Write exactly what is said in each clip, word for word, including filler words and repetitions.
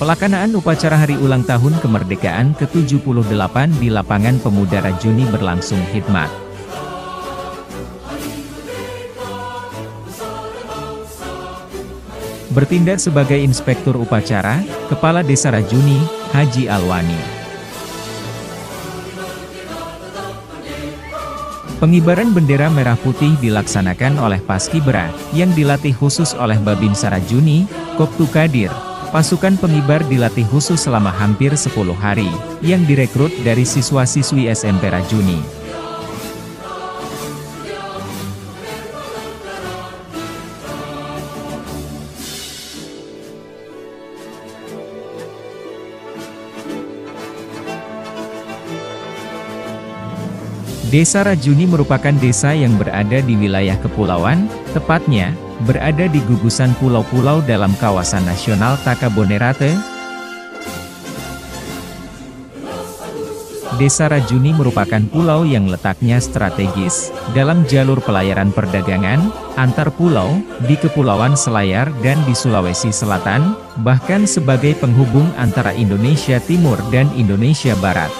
Pelaksanaan upacara hari ulang tahun kemerdekaan ke tujuh puluh delapan di Lapangan Pemuda Rajuni berlangsung khidmat. Bertindak sebagai inspektur upacara, Kepala Desa Rajuni, Haji Alwani. Pengibaran bendera merah putih dilaksanakan oleh Paskibra, yang dilatih khusus oleh Babinsa Rajuni, Koptu Kadir. Pasukan pengibar dilatih khusus selama hampir sepuluh hari, yang direkrut dari siswa-siswi S M P Rajuni. Desa Rajuni merupakan desa yang berada di wilayah kepulauan, tepatnya, berada di gugusan pulau-pulau dalam kawasan nasional Takabonerate. Desa Rajuni merupakan pulau yang letaknya strategis, dalam jalur pelayaran perdagangan, antar pulau, di Kepulauan Selayar dan di Sulawesi Selatan, bahkan sebagai penghubung antara Indonesia Timur dan Indonesia Barat.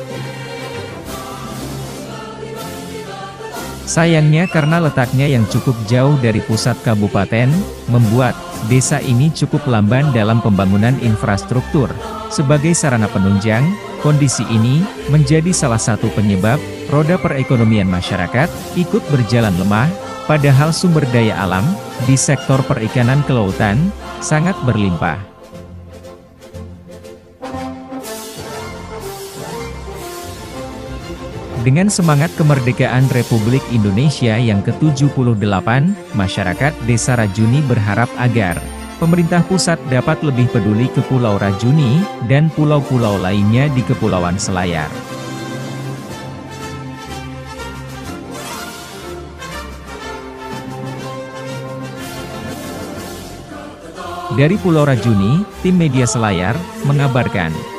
Sayangnya karena letaknya yang cukup jauh dari pusat kabupaten, membuat desa ini cukup lamban dalam pembangunan infrastruktur. Sebagai sarana penunjang, kondisi ini menjadi salah satu penyebab roda perekonomian masyarakat ikut berjalan lemah, padahal sumber daya alam di sektor perikanan kelautan sangat berlimpah. Dengan semangat kemerdekaan Republik Indonesia yang ke tujuh puluh delapan, masyarakat Desa Rajuni berharap agar pemerintah pusat dapat lebih peduli ke Pulau Rajuni dan pulau-pulau lainnya di Kepulauan Selayar. Dari Pulau Rajuni, tim media Selayar mengabarkan.